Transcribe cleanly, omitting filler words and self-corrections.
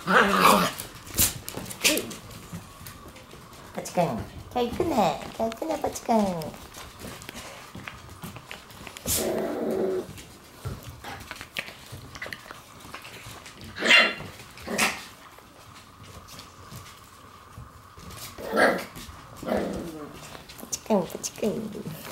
ポチくん、今日行くね。今日行くね、ポチくん。ポチくん、ポチくん。